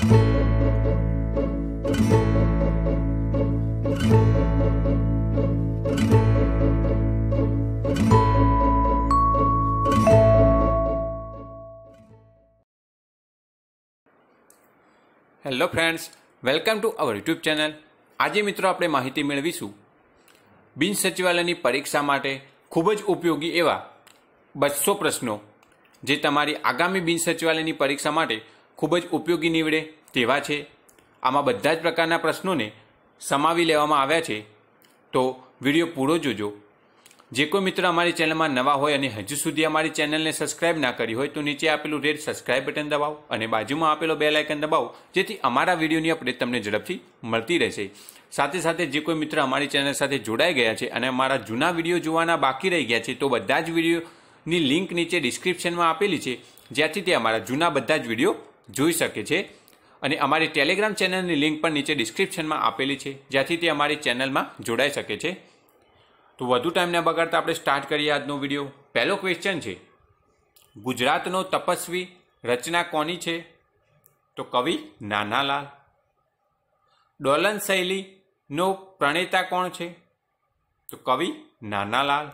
Hello friends, welcome to our YouTube channel. આજે મિત્રો આપણે માહિતી મેળવીશું બિન સચિવાલયની પરીક્ષા માટે ખૂબ જ ઉપયોગી એવા 200 પ્રશ્નો જે તમારી આગામી બિન સચિવાલયની પરીક્ષા માટે ખૂબ જ ઉપયોગી નીવડે તેવા છે। આમાં બધા જ પ્રકારના પ્રશ્નોને સમાવી લેવામાં આવ્યા છે, તો વિડીયો પૂરો જોજો। જે કોઈ મિત્ર અમારી ચેનલમાં નવા હોય અને હજુ સુધી અમારી ચેનલને સબસ્ક્રાઇબ ના કરી હોય તો નીચે આપેલું રેડ સબસ્ક્રાઇબ બટન દબાવો અને બાજુમાં આપેલો બેલ આઇકન દબાવો, જેથી અમારા વિડીયોની અપડેટ તમને ઝડપથી મળતી રહેશે। સાથે સાથે જે કોઈ મિત્ર અમારી ચેનલ સાથે જોડાઈ ગયા છે અને અમારા જૂના વિડીયો જોવાના બાકી રહી ગયા છે, તો બધા જ વિડીયોની લિંક નીચે ડિસ્ક્રિપ્શનમાં આપેલી છે, જ્યાંથી તે અમારા જૂના બધા જ વિડીયો જોઈ શકે છે। અને અમારી ટેલિગ્રામ ચેનલની લિંક પણ નીચે ડિસ્ક્રિપ્શનમાં આપેલી છે, જ્યાંથી તે અમારી ચેનલમાં જોડાઈ શકે છે। તો વધુ ટાઈમ ન બગાડતા આપણે સ્ટાર્ટ કરીએ આજનો વિડીયો। પહેલો ક્વેશ્ચન છે, ગુજરાતનો તપસ્વી રચના કોની છે? તો કવિ નાનાલાલ। ડોલન શૈલીનો પ્રણેતા કોણ છે? તો કવિ નાનાલાલ।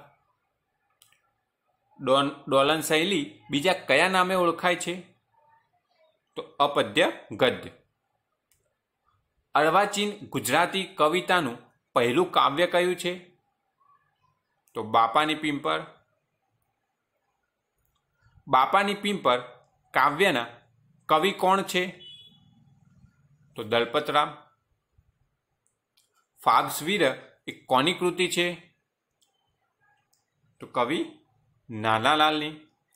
ડોલન શૈલી બીજા કયા નામે ઓળખાય છે? તો અપદ્ય ગદ્ય। અર્વાચીન ગુજરાતી કવિતાનું પહેલું કાવ્ય કયું છે? તો બાપાની પીંપર। બાપાની પીંપર કાવ્યના કવિ કોણ છે? તો દલપતરામ। ફાબ્સવીર એ કોની કૃતિ છે? તો કવિ નાનાલાલની।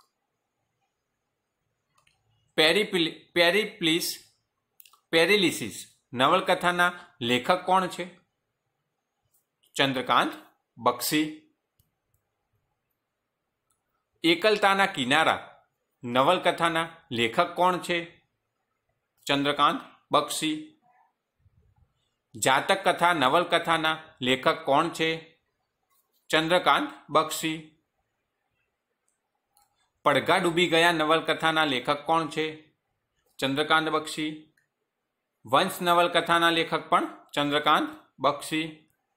પેરીલિસિસ નવલકથાના લેખક કોણ છે? ચંદ્રકાંત બક્ષી। એકલતાના કિનારા નવલકથાના લેખક કોણ છે? ચંદ્રકાંત બક્ષી। જાતક કથા નવલકથાના લેખક કોણ છે? ચંદ્રકાંત બક્ષી। પડઘા ડૂબી ગયા નવલકથાના લેખક કોણ છે? ચંદ્રકાંત બક્ષી। વંશ નવલકથાના લેખક પણ ચંદ્રકાંત બક્ષી।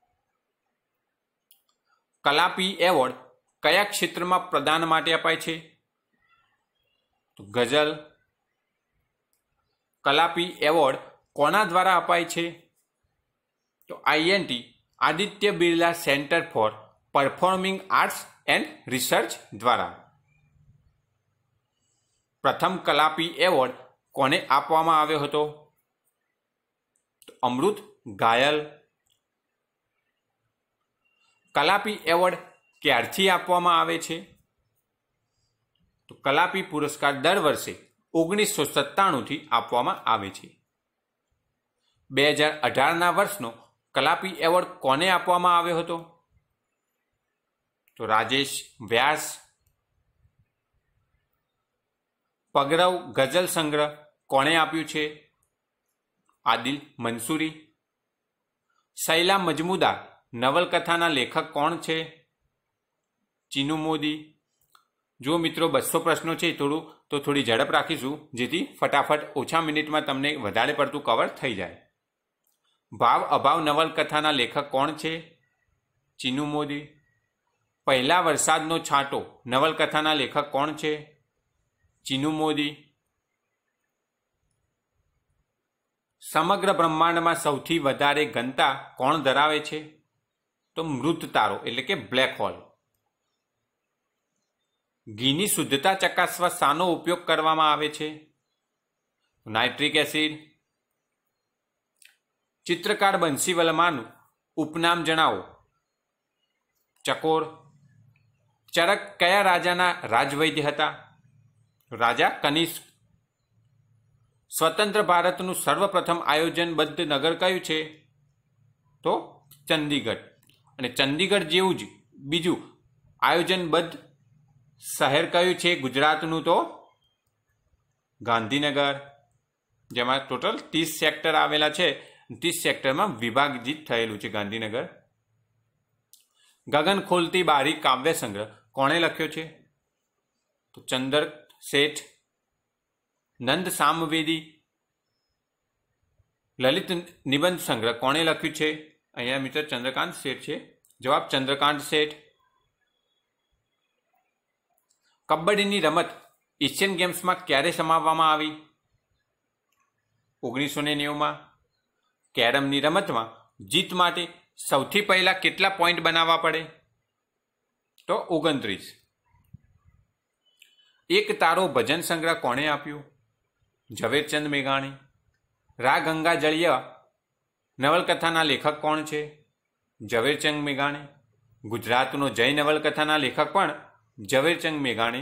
કલાપી એવોર્ડ કયા ક્ષેત્રમાં પ્રદાન માટે અપાય છે? તો ગઝલ। કલાપી એવોર્ડ કોના દ્વારા અપાય છે? તો INT Aditya Birla centre for performing arts and research દ્વારા। પ્રથમ કલાપી એવોર્ડ કોને આપવામાં આવ્યો હતો? તો અમૃત ઘાયલ। કલાપી એવોર્ડ ક્યારથી આપવામાં આવે છે? તો કલાપી પુરસ્કાર દર વર્ષે 1997થી આપવામાં આવે છે। 2018ના વર્ષનો કલાપી એવોર્ડ કોને આપવામાં આવ્યો હતો? તો રાજેશ વ્યાસ। પગરવ ગઝલ સંગ્રહ કોણે આપ્યું છે? આદિલ મંસૂરી। શૈલા મજમુદાર નવલકથાના લેખક કોણ છે? ચીનુ મોદી। જો મિત્રો 200 પ્રશ્નો છે થોડી ઝડપ રાખીશું, જેથી ફટાફટ ઓછા મિનિટમાં તમને વધારે પડતું કવર થઈ જાય। ભાવ અભાવ નવલકથાના લેખક કોણ છે? ચીનુ મોદી। પહેલા વરસાદનો છાંટો નવલકથાના લેખક કોણ છે? ચીનુ મોદી। સમગ્ર બ્રહ્માંડમાં સૌથી વધારે ઘનતા કોણ ધરાવે છે? તો મૃત તારો એટલે કે બ્લેક હોલ। ઘીની શુદ્ધતા ચકાસવા શાનો ઉપયોગ કરવામાં આવે છે? Nitric acid. ચિત્રકાર બંસી વર્માનું ઉપનામ જણાવો? ચકોર। ચરક કયા રાજાના રાજવૈદ્ય હતા? રાજા કનિષ્ક। સ્વતંત્ર ભારતનું સર્વપ્રથમ આયોજનબદ્ધ નગર કયું છે? તો ચંદીગઢ। અને ચંદીગઢ જેવું જ બીજું આયોજનબદ્ધ શહેર કયું છે ગુજરાતનું? તો ગાંધીનગર, જેમાં ટોટલ 30 સેક્ટર આવેલા છે। 30 સેક્ટરમાં વિભાજિત થયેલું છે ગાંધીનગર। ગગન ખોલતી બારી કાવ્ય સંગ્રહ કોણે લખ્યો છે? તો ચંદર શેઠ। નંદ સામવેદી લલિત નિબંધ સંગ્રહ કોણે લખ્યું છે? અહીંયા મિત્ર ચંદ્રકાંત શેઠ છે. જવાબ ચંદ્રકાંત શેઠ. કબડ્ડીની રમત એશિયન ગેમ્સમાં ક્યારે સમાવવામાં આવી? 1990માં. કેરમની રમતમાં જીત માટે સૌથી પહેલા કેટલા પોઈન્ટ બનાવવા પડે? તો 29. એક તારો ભજન સંગ્રહ કોણે આપ્યું? ઝવેરચંદ મેઘાણી. રા ગંગા જળિય નવલકથાના લેખક કોણ છે? ઝવેરચંદ મેઘાણી. ગુજરાતનો જય નવલકથાના લેખક પણ ઝવેરચંદ મેઘાણી.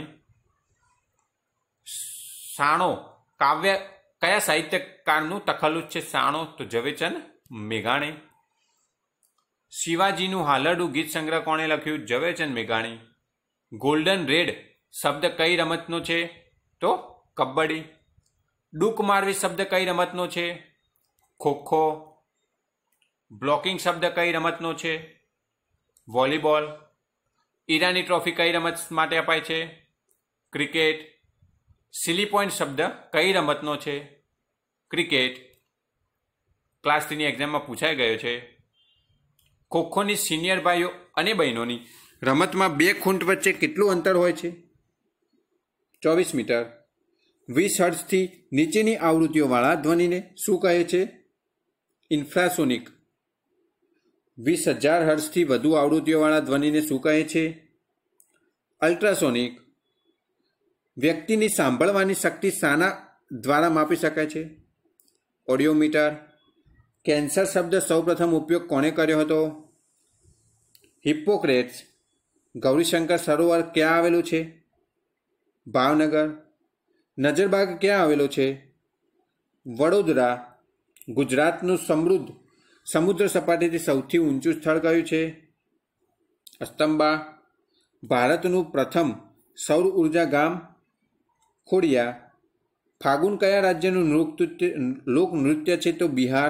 સાણો કાવ્ય કયા સાહિત્યકારનું તખલ્લુસ છે? સાણો તો ઝવેરચંદ મેઘાણી. શિવાજીનું હાલરડું ગીત સંગ્રહ કોણે લખ્યું? ઝવેરચંદ મેઘાણી. ગોલ્ડન રેડ શબ્દ કઈ રમતનો છે? તો કબડ્ડી. ડૂક મારવી શબ્દ કઈ રમતનો છે? ખોખો. બ્લોકિંગ શબ્દ કઈ રમતનો છે? વોલીબોલ. ઈરાની ટ્રોફી કઈ રમત માટે અપાય છે? ક્રિકેટ. સિલી પોઈન્ટ શબ્દ કઈ રમતનો છે? ક્રિકેટ. ક્લાસ 3ની એક્ઝામમાં પૂછાઈ ગયો છે. ખોખોની સિનિયર ભાઈઓ અને બહેનોની રમતમાં બે ખૂંટ વચ્ચે કેટલું અંતર હોય છે? 24 મીટર. 20 હર્ટ્ઝથી નીચેની આવૃત્તિઓવાળા ધ્વનિને શું કહે છે? ઇન્ફ્રાસોનિક. 20,000 હર્ટ્ઝથી વધુ આવૃત્તિઓવાળા ધ્વનિને શું કહે છે? અલ્ટ્રાસોનિક. વ્યક્તિની સાંભળવાની શક્તિ શાના દ્વારા માપી શકાય છે? ઓડિયોમીટર. કેન્સર શબ્દ સૌપ્રથમ ઉપયોગ કોણે કર્યો હતો? હિપ્પોક્રેટ્સ. ગૌરીશંકર સરોવર ક્યાં આવેલું છે? ભાવનગર. નજરબાગ ક્યાં આવેલો છે? વડોદરા. ગુજરાતનું સમૃદ્ધ સમુદ્ર સપાટીથી સૌથી ઊંચું સ્થળ કયું છે? અસ્તંબા. ભારતનું પ્રથમ સૌર ઉર્જા ગામ? ખોડિયા. ફાગુન કયા રાજ્યનું લોકનૃત્ય છે? તો બિહાર.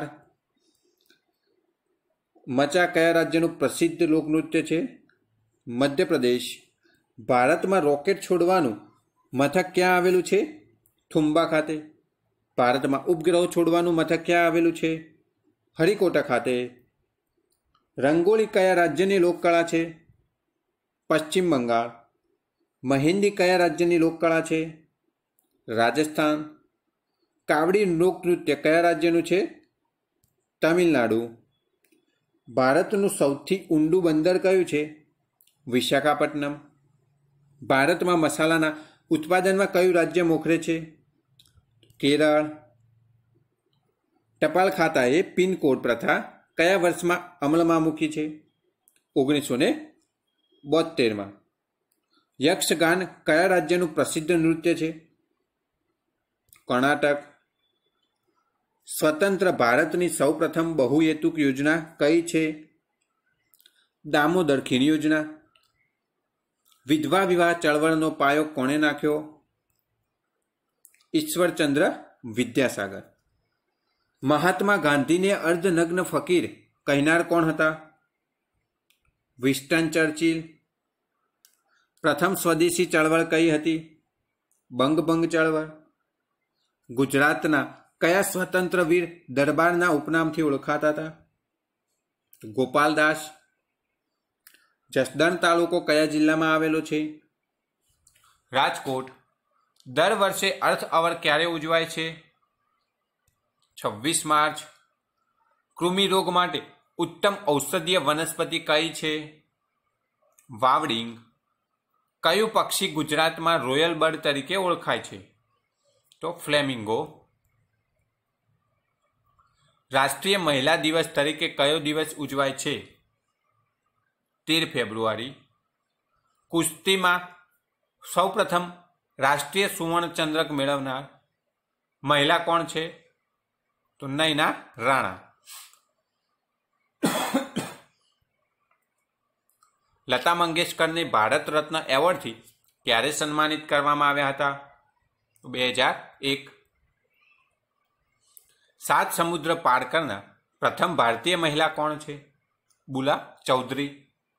મચા કયા રાજ્યનું પ્રસિદ્ધ લોકનૃત્ય છે? મધ્યપ્રદેશ. ભારતમાં રોકેટ છોડવાનું મથક ક્યાં આવેલું છે? થુંબા ખાતે. ભારતમાં ઉપગ્રહો છોડવાનું મથક ક્યાં આવેલું છે? હરિકોટા ખાતે. રંગોળી કયા રાજ્યની લોકકળા છે? પશ્ચિમ બંગાળ. મહેંદી કયા રાજ્યની લોકકળા છે? રાજસ્થાન. કાવડી લોકનૃત્ય કયા રાજ્યનું છે? તમિલનાડુ. ભારતનું સૌથી ઊંડું બંદર કયું છે? વિશાખાપટ્ટનમ. ભારતમાં મસાલાના ઉત્પાદનમાં કયું રાજ્ય મોખરે છે? કેરળ. ટપાલ ખાતાએ પિનકોડ પ્રથા કયા વર્ષમાં અમલમાં મૂકી છે? 1972માં. યક્ષગાન કયા રાજ્યનું પ્રસિદ્ધ નૃત્ય છે? કર્ણાટક. સ્વતંત્ર ભારતની સૌપ્રથમ બહુહેતુક યોજના કઈ છે? દામોદર ખીણ યોજના. વિધવા વિવાહ ચળવળનો પાયો કોણે નાખ્યો? ઈશ્વરચંદ્ર વિદ્યાસાગર. મહાત્મા ગાંધીને અર્ધનગ્ન ફકીર કહેનાર કોણ હતા? Winston Churchill. પ્રથમ સ્વદેશી ચળવળ કઈ હતી? બંગભંગ ચળવળ. ગુજરાતના કયા સ્વતંત્ર વીર દરબારના ઉપનામથી ઓળખાતા હતા? ગોપાલદાસ. જસદણ તાલુકો કયા જિલ્લામાં આવેલો છે? રાજકોટ. દર વર્ષે અર્થ અવર ક્યારે ઉજવાય છે? 26 માર્ચ. કૃમિ રોગ માટે ઉત્તમ ઔષધીય વનસ્પતિ કઈ છે? વાવડિંગ. કયું પક્ષી ગુજરાતમાં રોયલ બર્ડ તરીકે ઓળખાય છે? તો ફ્લેમિંગો. રાષ્ટ્રીય મહિલા દિવસ તરીકે કયો દિવસ ઉજવાય છે? 13 ફેબ્રુઆરી. કુસ્તીમાં સૌપ્રથમ રાષ્ટ્રીય સુવર્ણચંદ્રક મેળવનાર મહિલા કોણ છે? તો નયના રાણા. લતા મંગેશકરને ભારત રત્ન એવોર્ડથી ક્યારે સન્માનિત કરવામાં આવ્યા હતા? 2001. 7 સમુદ્ર પાર કરનાર પ્રથમ ભારતીય મહિલા કોણ છે? બુલા ચૌધરી.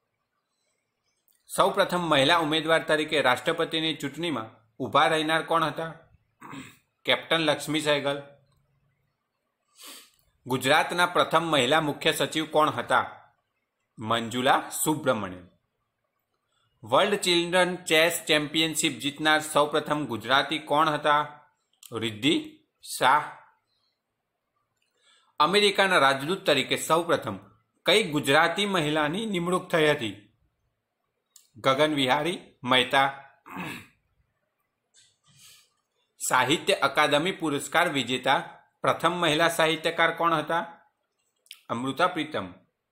સૌ પ્રથમ મહિલા ઉમેદવાર તરીકે રાષ્ટ્રપતિની ચૂંટણીમાં ઊભા રહેનાર કોણ હતા? કેપ્ટન લક્ષ્મી સહેગલ. ગુજરાતના પ્રથમ મહિલા મુખ્ય સચિવ કોણ હતા? Manjula Subramaniam. World children chess championship જીતનાર સૌપ્રથમ ગુજરાતી કોણ હતા? રિદ્ધિ શાહ. અમેરિકાના રાજદૂત તરીકે સૌપ્રથમ કઈ ગુજરાતી મહિલાની નિમણૂક થઈ હતી? ગગન વિહારી મહેતા. સાહિત્ય અકાદમી પુરસ્કાર વિજેતા પ્રથમ મહિલા સાહિત્યકાર કોણ હતા? અમૃતા પ્રીતમ.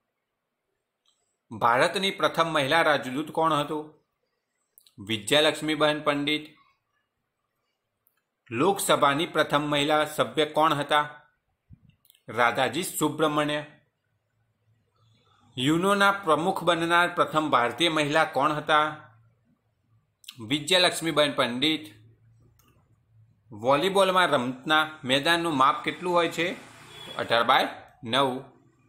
ભારતની પ્રથમ મહિલા રાજદૂત કોણ હતું? વિજયાલક્ષ્મીબહેન પંડિત. લોકસભાની પ્રથમ મહિલા સભ્ય કોણ હતા? રાધાજી સુબ્રમણ્ય. યુનોના પ્રમુખ બનનાર પ્રથમ ભારતીય મહિલા કોણ હતા? વિજયાલક્ષ્મીબહેન પંડિત. વોલીબોલમાં રમતના મેદાનનું માપ કેટલું હોય છે? 18/9.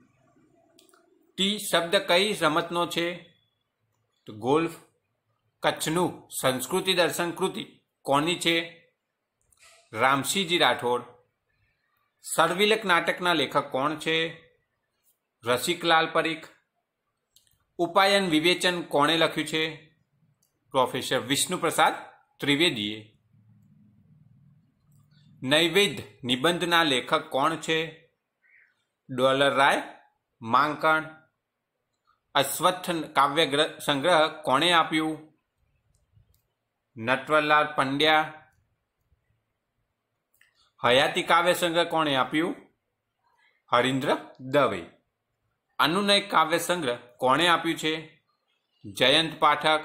ટી શબ્દ કઈ રમતનો છે? તો ગોલ્ફ. કચ્છનું સંસ્કૃતિ દર્શન કૃતિ કોની છે? રામસિંહજી રાઠોડ. સર્વિલક નાટકના લેખક કોણ છે? રસિકલાલ પરીખ. ઉપાયન વિવેચન કોણે લખ્યું છે? પ્રોફેસર વિષ્ણુપ્રસાદ ત્રિવેદીએ. નૈવેદ્ય નિબંધના લેખક કોણ છે? ડોલરરાય માંકણ. અશ્વત્થ કાવ્ય સંગ્રહ કોણે આપ્યું? નટવરલાલ પંડ્યા. હયાતી કાવ્ય સંગ્રહ કોણે આપ્યું? હરીન્દ્ર દવે. અનુનય કાવ્ય સંગ્રહ કોણે આપ્યું છે? જયંત પાઠક.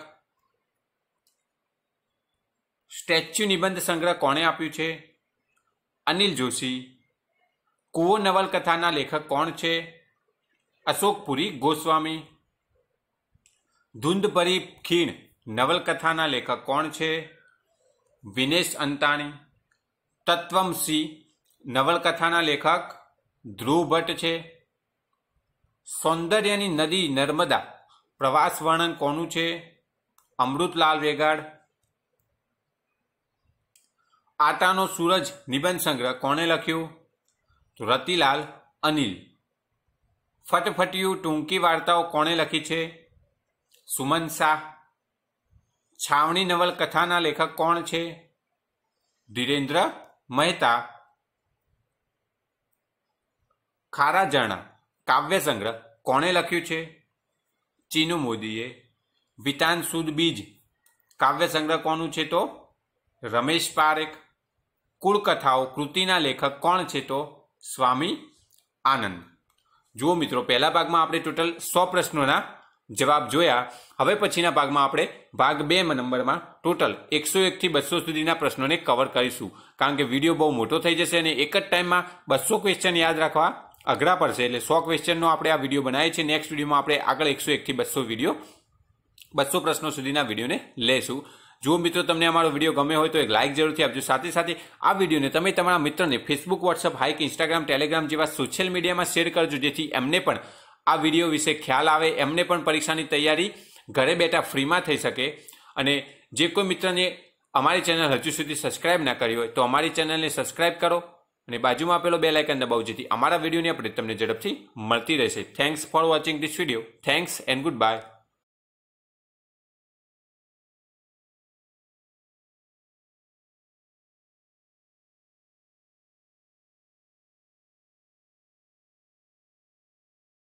સ્ટેચ્યુ નિબંધ સંગ્રહ કોણે આપ્યું છે? અનિલ જોશી. કુવો નવલકથાના લેખક કોણ છે? અશોકપુરી ગોસ્વામી. ધૂંધભરી ખીણ નવલકથાના લેખક કોણ છે? વિનેશ અંતાણી. તત્વમસી નવલકથાના લેખક ધ્રુવ ભટ્ટ છે. સૌંદર્યની નદી નર્મદા પ્રવાસ વર્ણન કોનું છે? અમૃતલાલ વેગાડ. આટાનો સૂરજ નિબંધ સંગ્રહ કોણે લખ્યું? તો રતિલાલ અનિલ. ફટફટિયું ટૂંકી વાર્તાઓ કોણે લખી છે? સુમન શાહ. છાવણી નવલકથાના લેખક કોણ છે? ધીરેન્દ્ર મહેતા. ખારા ઝરણા કાવ્ય સંગ્રહ કોણે લખ્યું છે? ચીનુ મોદીએ. વિતાન સુદ બીજ કાવ્ય સંગ્રહ કોનું છે? તો રમેશ પારેખ. કુળકથાઓ કૃતિના લેખક કોણ છે? તો સ્વામી આનંદ. જુઓ મિત્રો, પહેલા ભાગમાં આપણે ટોટલ 100 પ્રશ્નોના જવાબ જોયા. હવે પછીના ભાગમાં આપણે ભાગ 2 નંબરમાં ટોટલ 101 થી 200 સુધીના પ્રશ્નોને કવર કરીશું. કારણ કે વિડીયો બહુ મોટો થઈ જશે અને એક જ ટાઈમમાં 200 ક્વેશ્ચન યાદ રાખવા અઘરા પડશે. એટલે 100 ક્વેશ્ચનનો આપણે આ વિડીયો બનાવીએ છીએ. નેક્સ્ટ વિડીયોમાં આપણે આગળ 101 થી 200 પ્રશ્નો સુધીના વિડીયોને લેશું. જો મિત્રો તમને અમારો વિડીયો ગમે હોય તો એક લાઇક જરૂરથી આપજો. સાથે સાથે આ વિડીયોને તમે તમારા મિત્રને Facebook, WhatsApp, Hike, Instagram, Telegram જેવા સોશિયલ મીડિયામાં શેર કરજો, જેથી એમને પણ આ વિડીયો વિશે ખ્યાલ આવે, એમને પણ પરીક્ષાની તૈયારી ઘરે બેઠા ફ્રીમાં થઈ શકે. અને જે કોઈ મિત્રને અમારી ચેનલ હજુ સુધી સબસ્ક્રાઇબ ના કરી હોય તો અમારી ચેનલને સબસ્ક્રાઇબ કરો અને બાજુમાં આપેલો બેલ આઇકન દબાવો, જેથી અમારા વિડીયોની અપડેટ તમને ઝડપથી મળતી રહેશે. Thanks for watching this video. Thanks and good by.